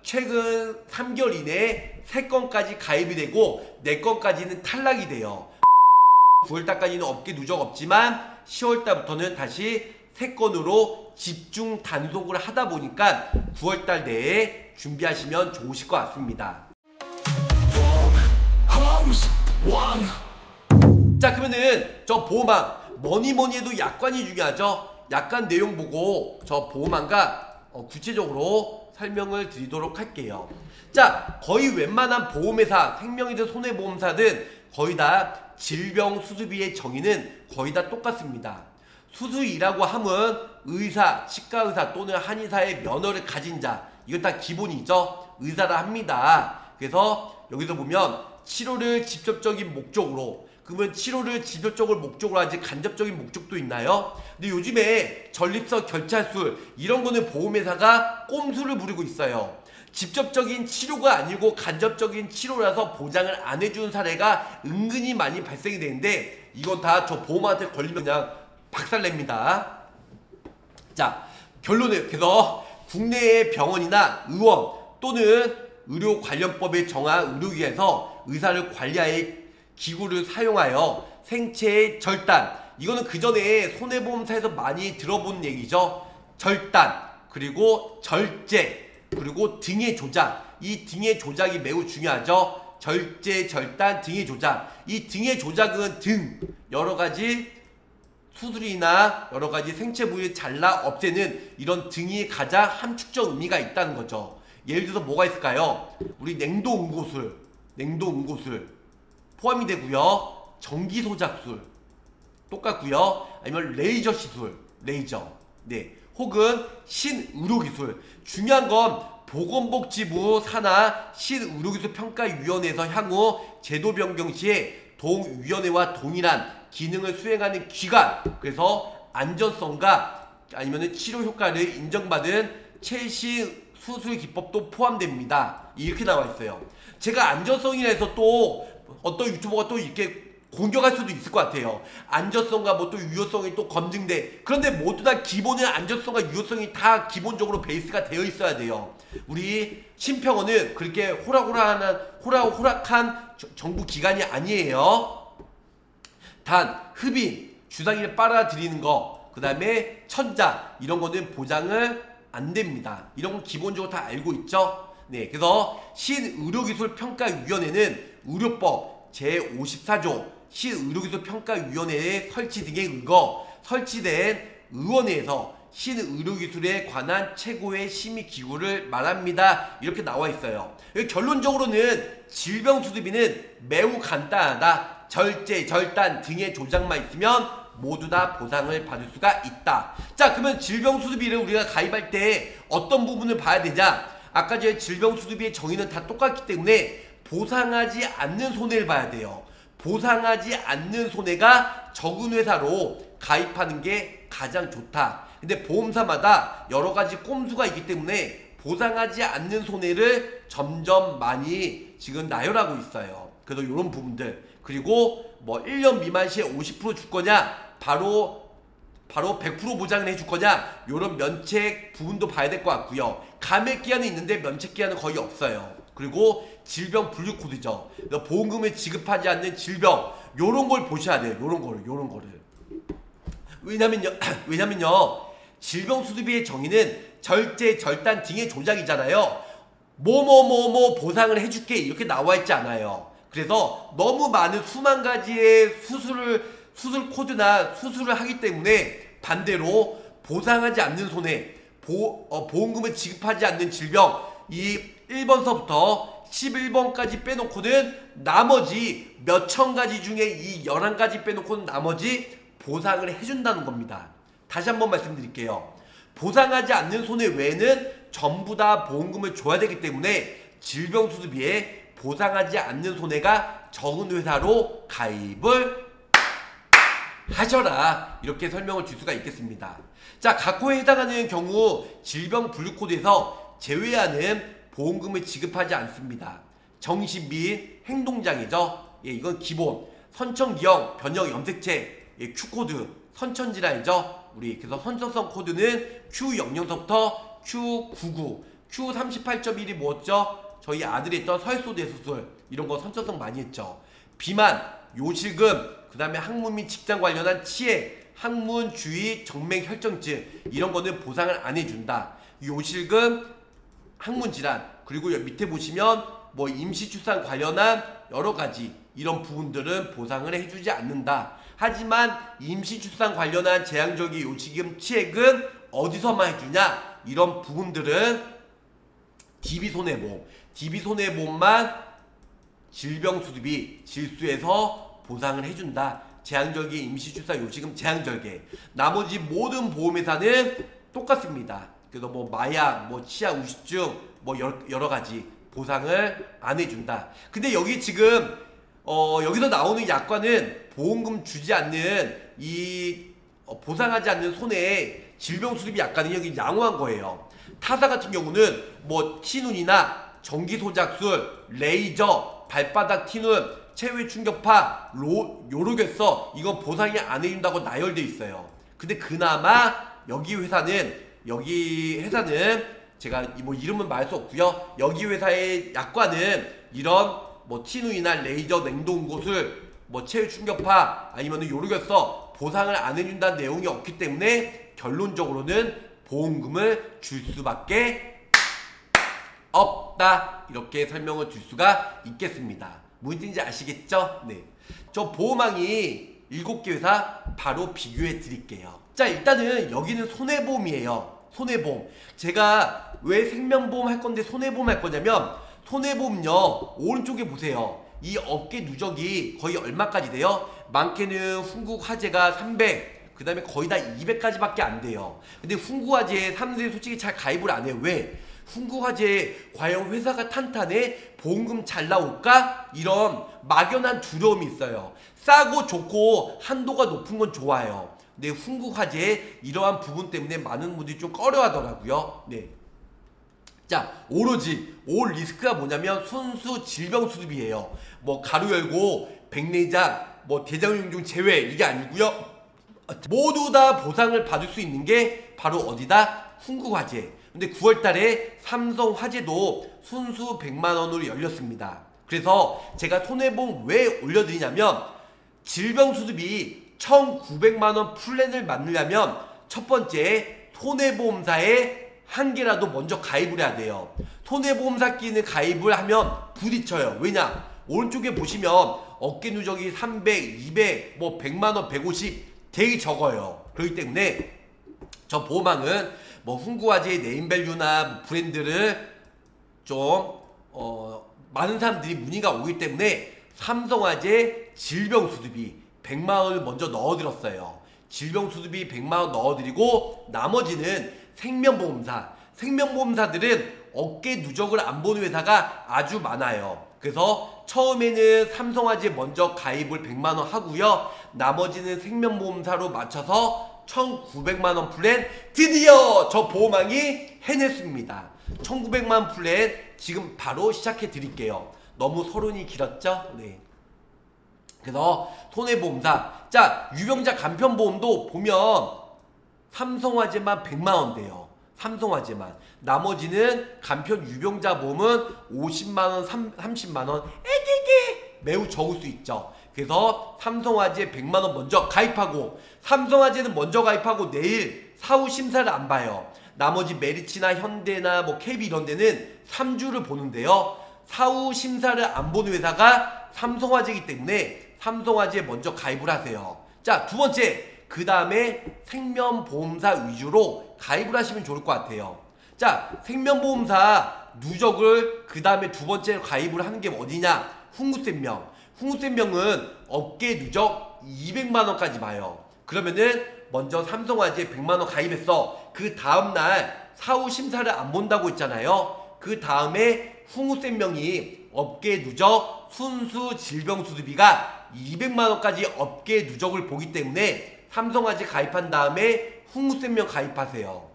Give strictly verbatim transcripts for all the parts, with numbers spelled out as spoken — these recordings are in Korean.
최근 삼 개월 이내에 세 건까지 가입이 되고 네 건까지는 탈락이 돼요. 구월달까지는 업계 누적 없지만 시월달부터는 다시 세 건으로 집중 단속을 하다 보니까 구월달 내에 준비하시면 좋으실 것 같습니다. 자, 그러면은 저 보호망 뭐니뭐니 해도 약관이 중요하죠. 약관 내용 보고 저 보호망과 어, 구체적으로 설명을 드리도록 할게요. 자, 거의 웬만한 보험회사, 생명이든 손해보험사든 거의 다 질병 수수비의 정의는 거의 다 똑같습니다. 수수이라고 함은 의사, 치과의사 또는 한의사의 면허를 가진 자, 이건 다 기본이죠. 의사라 합니다. 그래서 여기서 보면 치료를 직접적인 목적으로, 그러면 치료를 직접적으로 목적으로 하지 간접적인 목적도 있나요? 근데 요즘에 전립선 결찰술 이런 거는 보험회사가 꼼수를 부리고 있어요. 직접적인 치료가 아니고 간접적인 치료라서 보장을 안 해주는 사례가 은근히 많이 발생이 되는데 이건 다 저 보험한테 걸리면 그냥 박살냅니다. 자, 결론은 그래서 국내의 병원이나 의원 또는 의료관련법에 정한 의료기관에서 의사를 관리할 기구를 사용하여 생체의 절단, 이거는 그 전에 손해보험사에서 많이 들어본 얘기죠. 절단, 그리고 절제, 그리고 등의 조작. 이 등의 조작이 매우 중요하죠. 절제, 절단, 등의 조작. 이 등의 조작은 등, 여러가지 수술이나 여러가지 생체 부위를 잘라 없애는 이런 등이 가장 함축적 의미가 있다는 거죠. 예를 들어서 뭐가 있을까요? 우리 냉동응고술, 냉동응고술 포함이 되고요. 전기소작술 똑같고요. 아니면 레이저 시술, 레이저, 네, 혹은 신의료기술. 중요한 건 보건복지부 산하 신의료기술평가위원회에서 향후 제도 변경 시에 동위원회와 동일한 기능을 수행하는 기관, 그래서 안전성과 아니면 치료 효과를 인정받은 최신 수술 기법도 포함됩니다. 이렇게 나와 있어요. 제가 안전성이라 해서 또 어떤 유튜버가 또 이렇게 공격할 수도 있을 것 같아요. 안전성과 뭐 또 유효성이 또 검증돼. 그런데 모두 다 기본은 안전성과 유효성이 다 기본적으로 베이스가 되어 있어야 돼요. 우리 심평원은 그렇게 호락호락한 호락호락한 정부 기관이 아니에요. 단 흡인, 주사기를 빨아들이는 거, 그 다음에 천자 이런 거는 보장을 안 됩니다. 이런 건 기본적으로 다 알고 있죠. 네, 그래서 신의료기술평가위원회는 의료법 제오십사 조 신의료기술평가위원회의 설치 등에 의거 설치된 의원회에서 신의료기술에 관한 최고의 심의기구를 말합니다. 이렇게 나와 있어요. 결론적으로는 질병수수비는 매우 간단하다. 절제, 절단 등의 조작만 있으면 모두 다 보상을 받을 수가 있다. 자, 그러면 질병수수비를 우리가 가입할 때 어떤 부분을 봐야 되냐? 아까 전에 질병수수비의 정의는 다 똑같기 때문에 보상하지 않는 손해를 봐야 돼요. 보상하지 않는 손해가 적은 회사로 가입하는 게 가장 좋다. 근데 보험사마다 여러가지 꼼수가 있기 때문에 보상하지 않는 손해를 점점 많이 지금 나열하고 있어요. 그래서 이런 부분들, 그리고 뭐 일 년 미만 시에 오십 퍼센트 줄 거냐, 바로 바로 백 퍼센트 보장을 해줄 거냐, 요런 면책 부분도 봐야 될 것 같고요. 감액기한은 있는데 면책기한은 거의 없어요. 그리고 질병 분류 코드죠. 보험금을 지급하지 않는 질병, 요런 걸 보셔야 돼요. 요런 거를, 요런 거를. 왜냐면요, 왜냐면요, 질병 수수비의 정의는 절제, 절단 등의 조작이잖아요. 뭐뭐뭐뭐 보상을 해줄게 이렇게 나와 있지 않아요. 그래서 너무 많은 수만 가지의 수술을 수술 코드나 수술을 하기 때문에 반대로 보상하지 않는 손해, 보, 어, 보험금을 지급하지 않는 질병, 이 일 번서부터 십일 번까지 빼놓고는 나머지 몇천 가지 중에 이 열한 가지 빼놓고는 나머지 보상을 해준다는 겁니다. 다시 한번 말씀드릴게요. 보상하지 않는 손해 외에는 전부 다 보험금을 줘야 되기 때문에 질병수수비에 보상하지 않는 손해가 적은 회사로 가입을 하셔라, 이렇게 설명을 줄 수가 있겠습니다. 자, 각 호에 해당하는 경우 질병분류코드에서 제외하는 보험금을 지급하지 않습니다. 정신 및 행동장애죠. 예, 이건 기본. 선천기형 변형 염색체, 예, Q코드, 선천질환이죠. 우리 그래서 선천성 코드는 큐 영영서부터 큐 구십구, 큐 삼십팔 점 일이 뭐였죠? 저희 아들이 했던 서해소 대수술 이런 거 선천성 많이 했죠. 비만, 요실금, 그 다음에 학문 및 직장 관련한 치해, 학문, 주의, 정맥, 혈전증 이런 거는 보상을 안 해준다. 요실금, 학문 질환, 그리고 여기 밑에 보시면 뭐 임시 출산 관련한 여러 가지 이런 부분들은 보상을 해주지 않는다. 하지만 임시 출산 관련한 재앙절개 요실금 치액은 어디서만 해주냐? 이런 부분들은 디비손해보험, 디비손해보험만 질병수습이 질수에서 보상을 해준다. 재앙절개, 임시출산, 요실금, 재앙절개. 나머지 모든 보험회사는 똑같습니다. 그래서 뭐 마약, 뭐 치아 우식증, 뭐 여러, 여러 가지 보상을 안 해준다. 근데 여기 지금 어 여기서 나오는 약관은 보험금 주지 않는 이 어, 보상하지 않는 손해에 질병수습이 약관은 여기 양호한 거예요. 타사 같은 경우는 뭐 티눈이나 전기소작술, 레이저, 발바닥 티눈, 체외 충격파, 로, 요로겠어 이건 보상이 안 해준다고 나열돼 있어요. 근데 그나마 여기 회사는 여기 회사는 제가 뭐 이름은 말할 수 없고요. 여기 회사의 약관은 이런 뭐 티눈이나 레이저, 냉동고술, 뭐 체외 충격파 아니면 요로겠어 보상을 안 해준다는 내용이 없기 때문에 결론적으로는 보험금을 줄 수밖에 없다. 이렇게 설명을 줄 수가 있겠습니다. 무슨 뜻인지 아시겠죠? 네. 저 보험왕이 일곱 개 회사 바로 비교해 드릴게요. 자, 일단은 여기는 손해보험이에요. 손해보험. 제가 왜 생명보험 할 건데 손해보험 할 거냐면 손해보험요. 오른쪽에 보세요. 이 어깨 누적이 거의 얼마까지 돼요? 많게는 훈국화재가 삼백, 그 다음에 거의 다 이백까지밖에 안 돼요. 근데 훈국화재 사람들이 솔직히 잘 가입을 안 해요. 왜? 훈국화재 과연 회사가 탄탄해? 보험금 잘 나올까? 이런 막연한 두려움이 있어요. 싸고 좋고 한도가 높은 건 좋아요. 근데 훈국화재 이러한 부분 때문에 많은 분들이 좀 꺼려하더라고요. 네. 자, 오로지 올 리스크가 뭐냐면 순수 질병수습이에요. 뭐 가로 열고 백내장, 뭐 대장염중 제외 이게 아니고요. 모두 다 보상을 받을 수 있는 게 바로 어디다? 훈국화재. 근데 구월 달에 삼성화재도 순수 백만 원으로 열렸습니다. 그래서 제가 손해보험 왜 올려드리냐면 질병수습이 천구백만 원 플랜을 만들려면 첫 번째 손해보험사에 한 개라도 먼저 가입을 해야 돼요. 손해보험사 끼는 가입을 하면 부딪혀요. 왜냐? 오른쪽에 보시면 어깨 누적이 삼백, 이백, 뭐 백만 원, 백오십 되게 적어요. 그렇기 때문에 저 보험왕은 뭐 훈국화재의 네임밸류나 뭐 브랜드를 좀 어, 많은 사람들이 문의가 오기 때문에 삼성화재 질병수습이 백만 원을 먼저 넣어드렸어요. 질병수습이 백만 원 넣어드리고 나머지는 생명보험사, 생명보험사들은 어깨 누적을 안 보는 회사가 아주 많아요. 그래서 처음에는 삼성화재 먼저 가입을 백만 원 하고요. 나머지는 생명보험사로 맞춰서 천구백만 원 플랜 드디어 저 보험왕이 해냈습니다. 천구백만 원 플랜 지금 바로 시작해 드릴게요. 너무 서론이 길었죠? 네. 그래서 손해보험사, 자 유병자 간편보험도 보면 삼성화재만 백만 원 돼요. 삼성화재만. 나머지는 간편 유병자 보험은 오십만 원, 삼십만 원 에게게 매우 적을 수 있죠. 그래서 삼성화재 백만 원 먼저 가입하고, 삼성화재는 먼저 가입하고 내일 사후 심사를 안 봐요. 나머지 메리츠나 현대나 뭐 케이비 이런 데는 삼 주를 보는데요. 사후 심사를 안 보는 회사가 삼성화재이기 때문에 삼성화재 먼저 가입을 하세요. 자, 두 번째, 그 다음에 생명보험사 위주로 가입을 하시면 좋을 것 같아요. 자, 생명보험사 누적을 그 다음에 두 번째 가입을 하는 게 어디냐? 훈구생명. 훈구생명은 어깨 누적 이백만 원까지 봐요. 그러면은 먼저 삼성화재 백만 원 가입했어. 그 다음날 사후 심사를 안 본다고 했잖아요. 그 다음에 훈구생명이 업계 누적 순수 질병수습비가 이백만 원까지 업계 누적을 보기 때문에 삼성화재 가입한 다음에 훈구생명 가입하세요.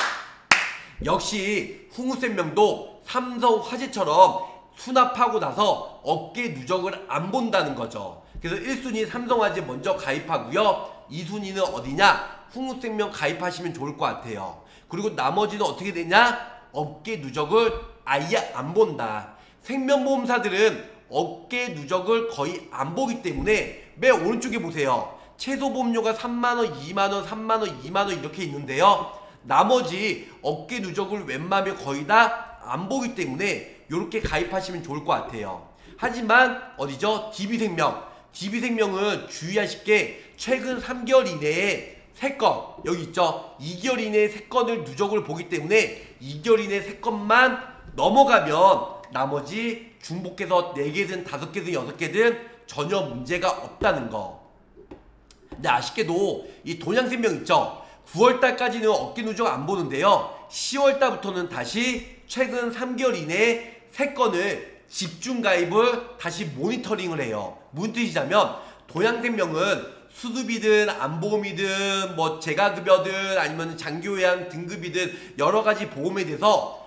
역시 훈구생명도 삼성화재처럼 수납하고 나서 업계 누적을 안 본다는 거죠. 그래서 일 순위 삼성화재 먼저 가입하고요. 이 순위는 어디냐? 훈구생명 가입하시면 좋을 것 같아요. 그리고 나머지는 어떻게 되냐? 어깨 누적을 아예 안 본다. 생명보험사들은 어깨 누적을 거의 안 보기 때문에 맨 오른쪽에 보세요. 최소 보험료가 삼만 원, 이만 원, 삼만 원, 이만 원 이렇게 있는데요. 나머지 어깨 누적을 웬만하면 거의 다 안 보기 때문에 이렇게 가입하시면 좋을 것 같아요. 하지만 어디죠? 디비생명. 디비생명은 주의하실 게 최근 삼 개월 이내에 세 건, 여기 있죠? 이 개월 이내에 세 건을 누적을 보기 때문에 이 개월 이내에 세 건만 넘어가면 나머지 중복해서 네 개든 다섯 개든 여섯 개든 전혀 문제가 없다는 거. 근데 아쉽게도 이 돈양생명 있죠? 구월 달까지는 어깨 누적 안 보는데요. 시월 달부터는 다시 최근 삼 개월 이내에 세 건을 집중 가입을 다시 모니터링을 해요. 무슨 뜻이냐면 돈양생명은 수수비든 안보험이든 뭐 재가급여든 아니면 장기요양 등급이든 여러가지 보험에 대해서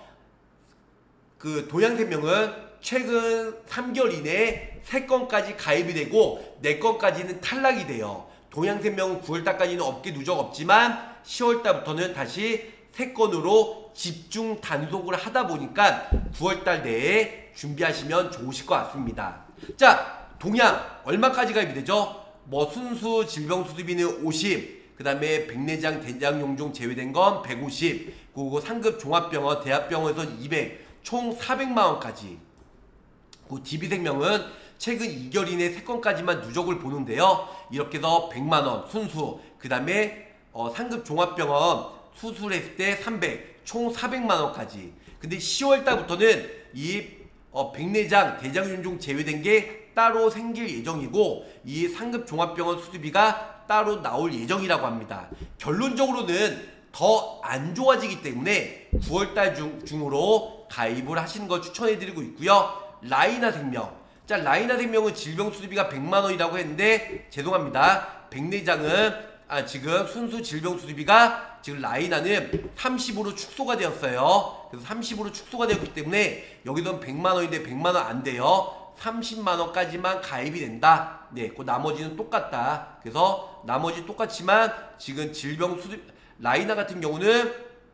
그 돈양생명은 최근 삼 개월 이내에 세 건까지 가입이 되고 네 건까지는 탈락이 돼요. 돈양생명은 구월 달까지는 어깨 누적 없지만 시월 달부터는 다시 세 건으로 집중 단속을 하다 보니까 구월 달 내에 준비하시면 좋으실 것 같습니다. 자, 동양 얼마까지 가입이 되죠? 뭐 순수 질병수수비는 오십, 그 다음에 백내장 대장용종 제외된 건 백오십, 그리고 상급 종합병원 대학병원에서 이백, 총 사백만 원까지. 그 디비생명은 최근 이 개월 이내 세 건까지만 누적을 보는데요. 이렇게 해서 백만 원 순수, 그 다음에 어, 상급 종합병원 수술했을 때 삼백, 총 사백만 원까지. 근데 시월 달부터는 이 어, 백내장 대장용종 제외된 게 따로 생길 예정이고 이 상급 종합병원 수술비가 따로 나올 예정이라고 합니다. 결론적으로는 더 안 좋아지기 때문에 구월 달 중, 중으로 가입을 하시는 걸 추천해드리고 있고요. 라이나생명. 자, 라이나생명은 질병수술비가 백만 원이라고 했는데 죄송합니다. 백내장은 아, 지금 순수 질병수술비가 지금 라이나는 삼십으로 축소가 되었어요. 그래서 삼십으로 축소가 되었기 때문에 여기서는 백만 원인데 백만 원 안 돼요. 삼십만 원까지만 가입이 된다. 네, 그 나머지는 똑같다. 그래서 나머지 똑같지만 지금 질병수술 라이나 같은 경우는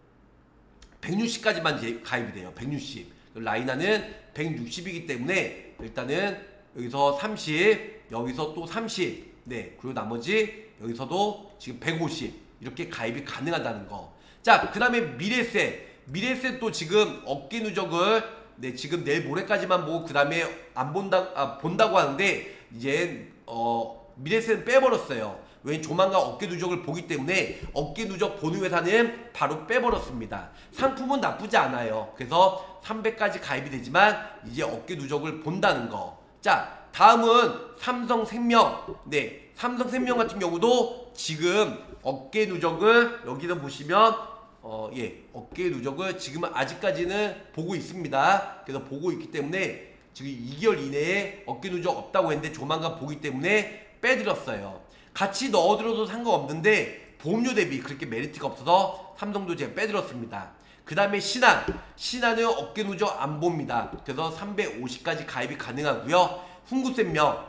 백육십까지만 가입이 돼요. 백육십. 라이나는 백육십이기 때문에 일단은 여기서 삼십, 여기서 또 삼십, 네, 그리고 나머지 여기서도 지금 백오십 이렇게 가입이 가능하다는 거. 자, 그 다음에 미래세. 미래세 또 지금 어깨 누적을 네, 지금 내일 모레까지만 보고 그 다음에 안 본다, 아, 본다고 하는데 이제 어, 미래세는 빼버렸어요. 왜냐면 조만간 어깨 누적을 보기 때문에 어깨 누적 보는 회사는 바로 빼버렸습니다. 상품은 나쁘지 않아요. 그래서 삼백까지 가입이 되지만 이제 어깨 누적을 본다는 거. 자, 다음은 삼성생명. 네, 삼성생명 같은 경우도 지금 어깨 누적을 여기서 보시면 어, 예, 어깨 누적을 지금 아직까지는 보고 있습니다. 그래서 보고 있기 때문에 지금 이 개월 이내에 어깨 누적 없다고 했는데 조만간 보기 때문에 빼드렸어요. 같이 넣어들어도 상관없는데 보험료 대비 그렇게 메리트가 없어서 삼성도 제가 빼드렸습니다. 그 다음에 신한. 신한은 어깨 누적 안 봅니다. 그래서 삼백오십까지 가입이 가능하고요. 훈구생명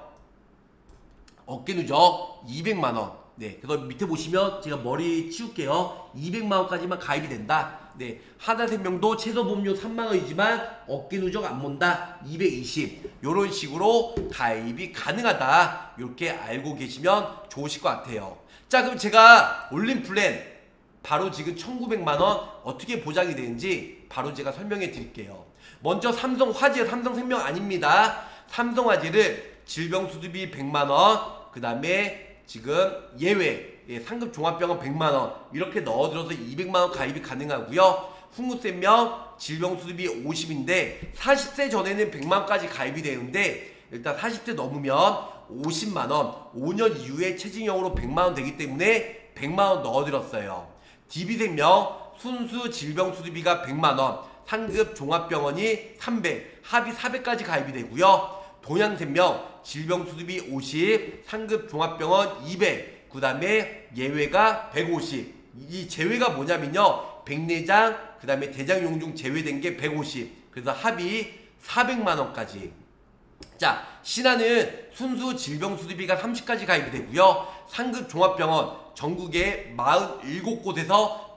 어깨 누적 이백만 원. 네, 그래서 밑에 보시면 제가 머리 치울게요. 이백만 원까지만 가입이 된다. 네, 하나생명도 최소 보험료 삼만 원이지만 어깨 누적 안 본다. 이백이십. 요런 식으로 가입이 가능하다. 이렇게 알고 계시면 좋으실 것 같아요. 자, 그럼 제가 올린 플랜 바로 지금 천구백만 원 어떻게 보장이 되는지 바로 제가 설명해 드릴게요. 먼저 삼성화재, 삼성생명 아닙니다. 삼성화재를 질병수술비 백만 원, 그 다음에 지금 예외, 예, 상급 종합병원 백만 원 이렇게 넣어들어서 이백만 원 가입이 가능하고요. 훈구생명 질병수술비 오십인데 사십 세 전에는 백만 원까지 가입이 되는데 일단 사십 세 넘으면 오십만 원, 오 년 이후에 체증형으로 백만 원 되기 때문에 백만 원 넣어들었어요. 디비생명 순수 질병수술비가 백만 원, 상급 종합병원이 삼백, 합이 사백까지 가입이 되고요. 동양생명 질병수술비 오십, 상급 종합병원 이백, 그 다음에 예외가 백오십. 이 제외가 뭐냐면요, 백내장, 그 다음에 대장용종 제외된 게 백오십. 그래서 합이 사백만 원까지. 자, 신한은 순수 질병수술비가 삼십까지 가입이 되고요. 상급 종합병원 전국에 사십칠 곳에서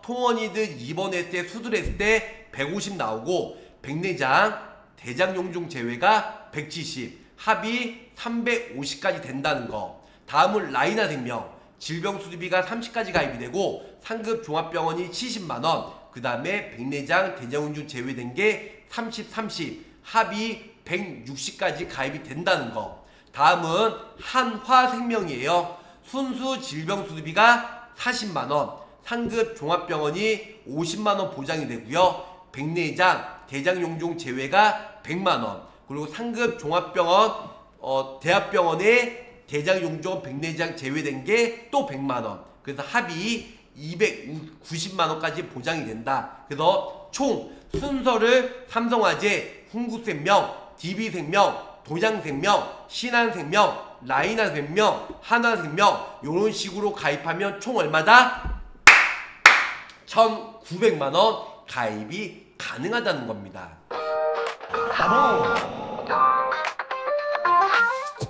통원이든 입원했을 때 수술했을 때 백오십 나오고 백내장, 대장용종 제외가 백칠십, 합이 삼백오십까지 된다는 거. 다음은 라이나생명, 질병수술비가 삼십까지 가입이 되고 상급 종합병원이 칠십만 원, 그 다음에 백내장, 대장용종 제외된 게 삼십, 삼십, 합이 백육십까지 가입이 된다는 거. 다음은 한화생명이에요. 순수 질병수술비가 사십만 원, 상급 종합병원이 오십만 원 보장이 되고요. 백내장, 대장용종 제외가 백만 원, 그리고 상급 종합병원, 어, 대학병원에 대장용종 백내장 제외된 게 또 백만 원. 그래서 합이 이백구십만 원까지 보장이 된다. 그래서 총 순서를 삼성화재, 훈구생명, 디비생명, 동양생명, 신한생명, 라이나생명, 한화생명 이런 식으로 가입하면 총 얼마다? 천구백만 원 가입이 가능하다는 겁니다.